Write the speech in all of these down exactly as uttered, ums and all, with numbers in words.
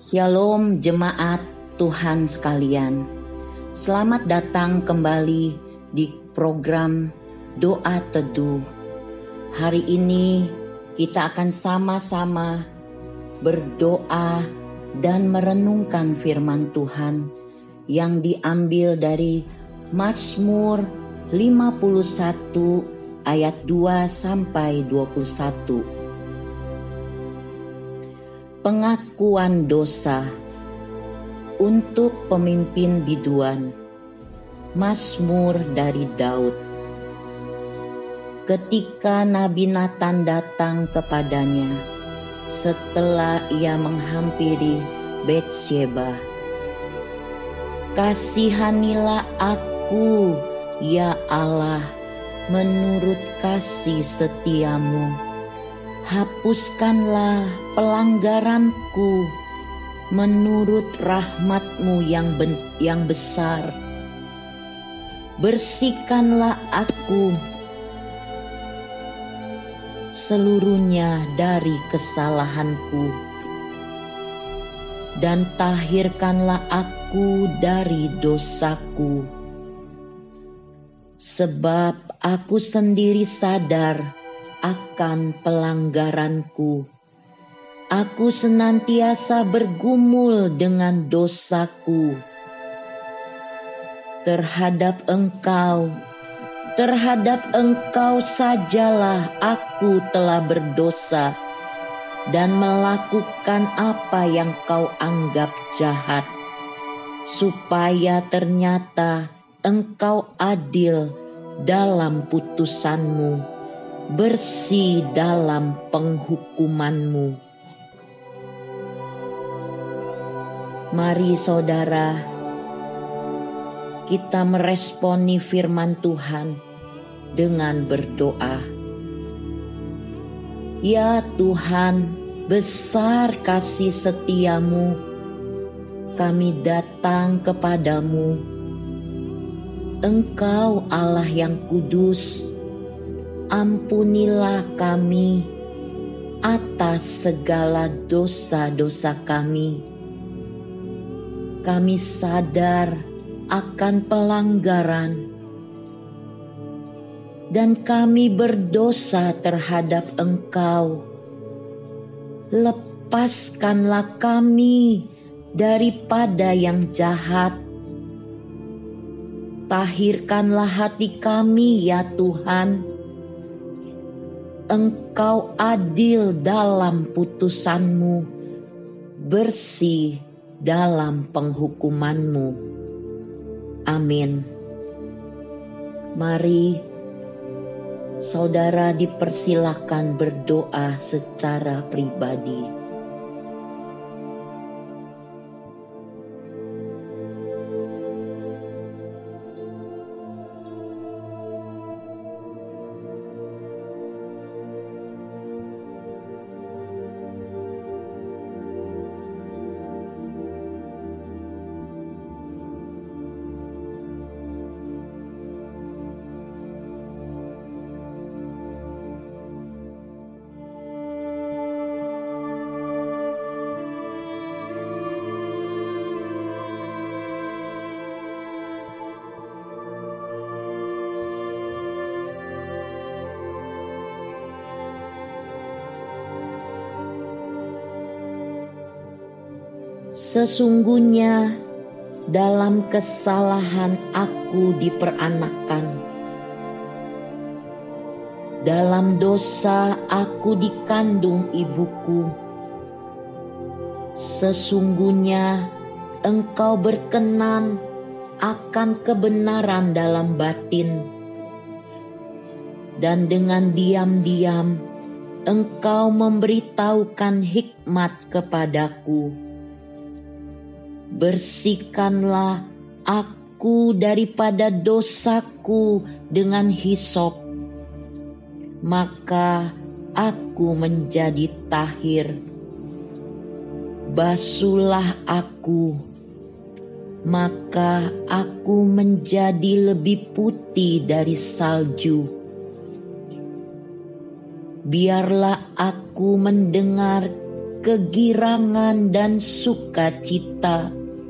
Shalom jemaat Tuhan sekalian. Selamat datang kembali di program Doa Teduh. Hari ini kita akan sama-sama berdoa dan merenungkan firman Tuhan yang diambil dari Mazmur lima puluh satu ayat dua sampai dua puluh satu. Pengakuan dosa untuk pemimpin biduan. Mazmur dari Daud. Ketika Nabi Natan datang kepadanya setelah ia menghampiri Betsheba, "Kasihanilah aku, ya Allah, menurut kasih setiamu. Hapuskanlah pelanggaranku menurut rahmat-Mu yang, ben, yang besar. Bersihkanlah aku seluruhnya dari kesalahanku, dan tahirkanlah aku dari dosaku. Sebab aku sendiri sadar akan pelanggaranku. Aku senantiasa bergumul dengan dosaku. Terhadap Engkau, terhadap Engkau sajalah aku telah berdosa dan melakukan apa yang Kau anggap jahat, supaya ternyata Engkau adil dalam putusan-Mu, bersih dalam penghukuman-Mu." Mari saudara, kita meresponi firman Tuhan dengan berdoa. Ya Tuhan, besar kasih setia-Mu, kami datang kepadamu. Engkau Allah yang kudus, ampunilah kami atas segala dosa-dosa kami. Kami sadar akan pelanggaran dan kami berdosa terhadap Engkau. Lepaskanlah kami daripada yang jahat. Tahirkanlah hati kami, ya Tuhan. Engkau adil dalam putusan-Mu, bersih dalam penghukuman-Mu. Amin. Mari saudara dipersilakan berdoa secara pribadi. Sesungguhnya dalam kesalahan aku diperanakan. Dalam dosa aku dikandung ibuku. Sesungguhnya Engkau berkenan akan kebenaran dalam batin, dan dengan diam-diam Engkau memberitahukan hikmat kepadaku. Bersihkanlah aku daripada dosaku dengan hisop, maka aku menjadi tahir. Basuhlah aku, maka aku menjadi lebih putih dari salju. Biarlah aku mendengar kegirangan dan sukacita.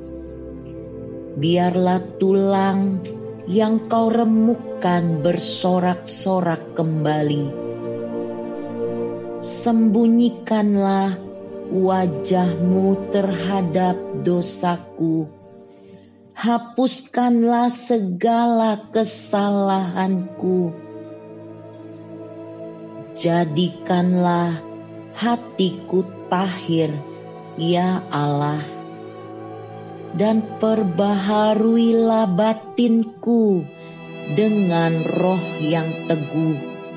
Biarlah tulang yang kau remukkan bersorak-sorak kembali. Sembunyikanlah wajahmu terhadap dosaku. Hapuskanlah segala kesalahanku. Jadikanlah hatiku tahir, ya Allah, dan perbaharuilah batinku dengan roh yang teguh.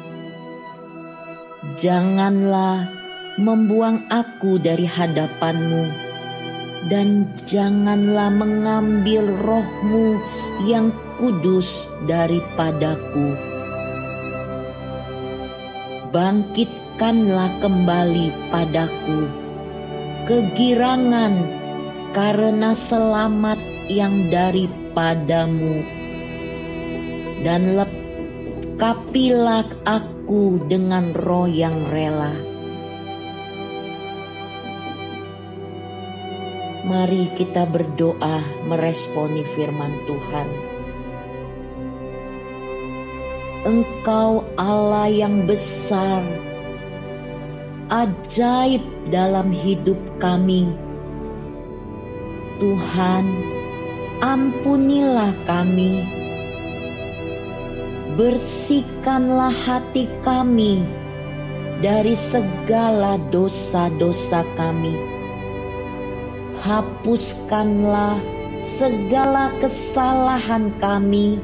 Janganlah membuang aku dari hadapan-Mu, dan janganlah mengambil roh-Mu yang kudus daripadaku. Bangkitkanlah kembali padaku kegirangan karena selamat yang daripadamu, dan lengkapilah aku dengan roh yang rela. Mari kita berdoa meresponi firman Tuhan. Engkau Allah yang besar, ajaib dalam hidup kami. Tuhan, ampunilah kami. Bersihkanlah hati kami dari segala dosa-dosa kami. Hapuskanlah segala kesalahan kami.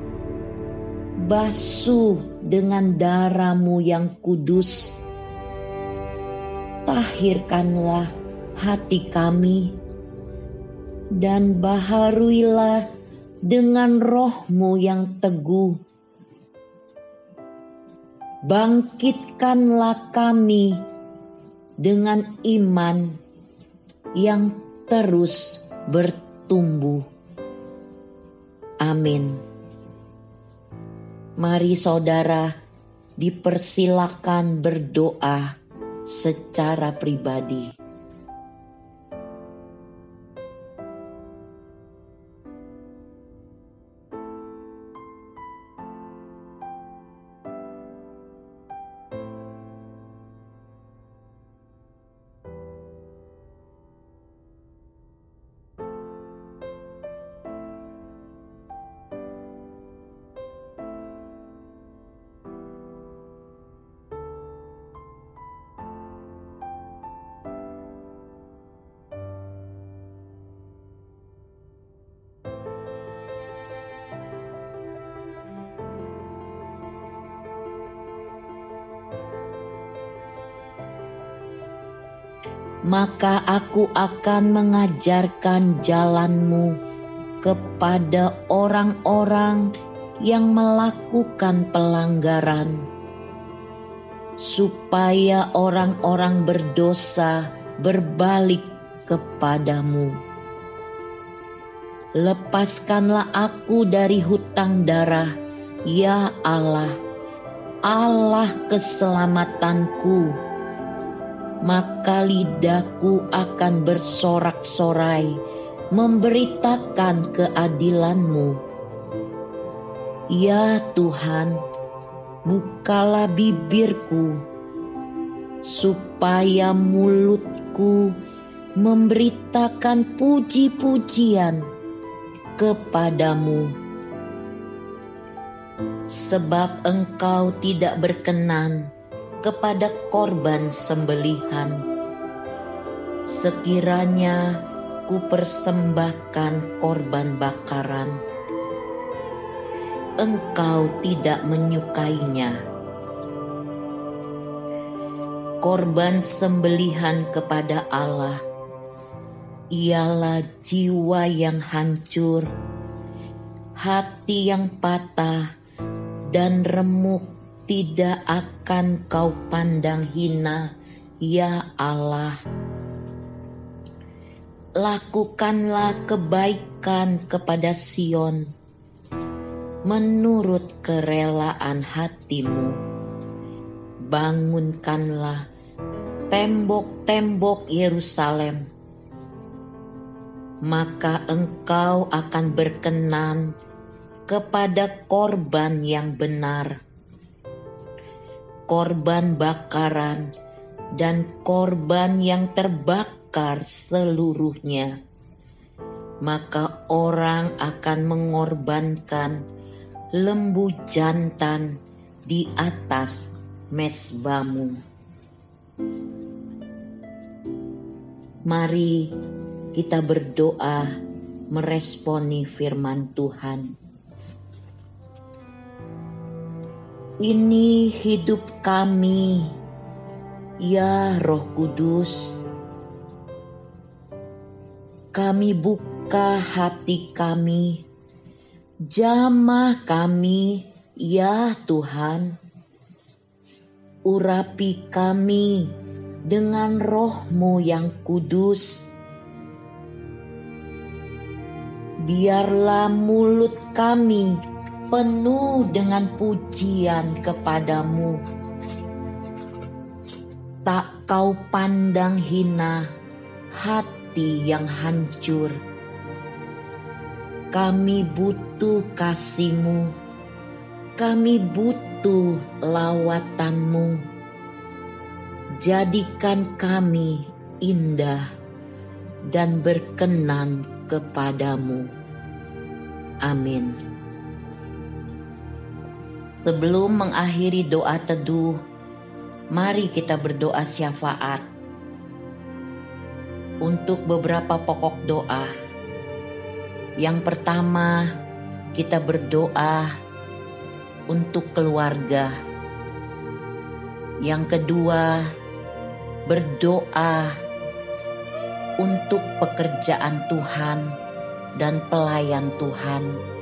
Basuh dengan darah-Mu yang kudus. Tahirkanlah hati kami, dan baharuilah dengan roh-Mu yang teguh. Bangkitkanlah kami dengan iman yang terus bertumbuh. Amin. Mari saudara, dipersilakan berdoa secara pribadi. Maka aku akan mengajarkan jalan-Mu kepada orang-orang yang melakukan pelanggaran, supaya orang-orang berdosa berbalik kepadamu. Lepaskanlah aku dari hutang darah, ya Allah, Allah keselamatanku. Maka lidahku akan bersorak-sorai, memberitakan keadilan-Mu. Ya Tuhan, bukalah bibirku, supaya mulutku memberitakan puji-pujian kepadamu. Sebab Engkau tidak berkenan kepada korban sembelihan. Sekiranya ku persembahkan korban bakaran, Engkau tidak menyukainya. Korban sembelihan kepada Allah ialah jiwa yang hancur, hati yang patah dan remuk tidak akan Kau pandang hina, ya Allah. Lakukanlah kebaikan kepada Sion menurut kerelaan hati-Mu. Bangunkanlah tembok-tembok Yerusalem, maka engkau akan berkenan kepada korban yang benar, korban bakaran dan korban yang terbakar seluruhnya. Maka orang akan mengorbankan lembu jantan di atas mezbamu. Mari kita berdoa meresponi firman Tuhan. Ini hidup kami, ya Roh Kudus. Kami buka hati kami, jamah kami, ya Tuhan. Urapi kami dengan Roh-Mu yang kudus. Biarlah mulut kami penuh dengan pujian kepadamu. Tak kau pandang hina hati yang hancur. Kami butuh kasih-Mu. Kami butuh lawatan-Mu. Jadikan kami indah dan berkenan kepadamu. Amin. Sebelum mengakhiri doa teduh, mari kita berdoa syafaat untuk beberapa pokok doa. Yang pertama, kita berdoa untuk keluarga. Yang kedua, berdoa untuk pekerjaan Tuhan dan pelayan Tuhan.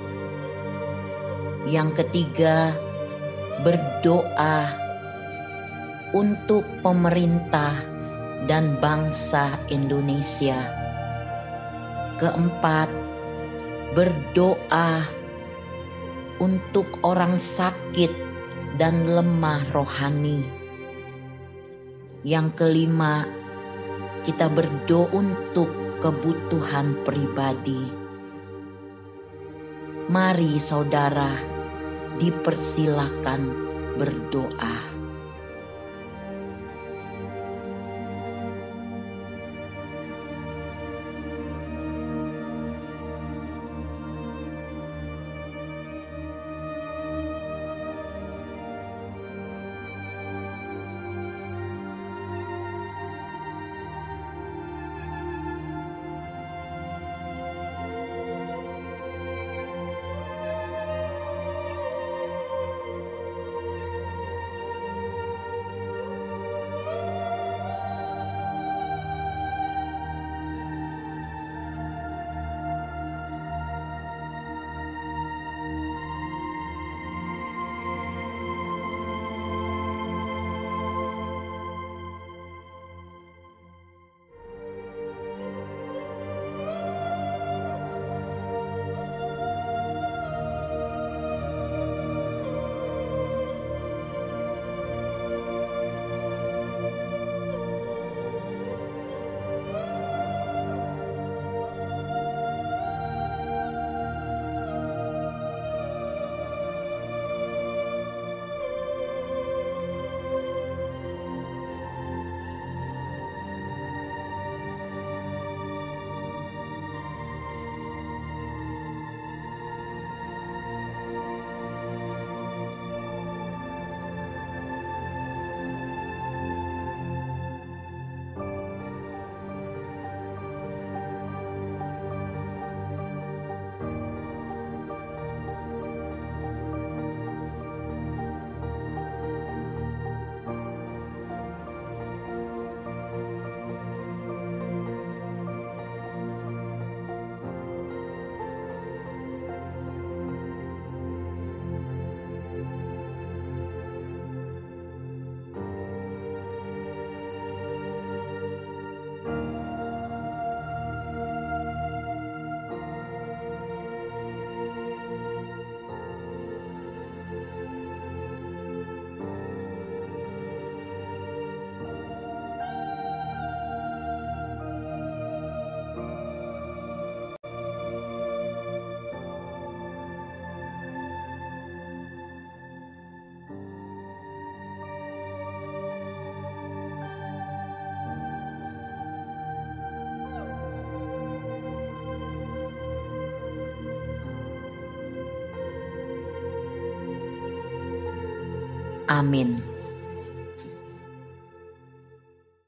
Yang ketiga, berdoa untuk pemerintah dan bangsa Indonesia. Keempat, berdoa untuk orang sakit dan lemah rohani. Yang kelima, kita berdoa untuk kebutuhan pribadi. Mari saudara, dipersilakan berdoa. Amin.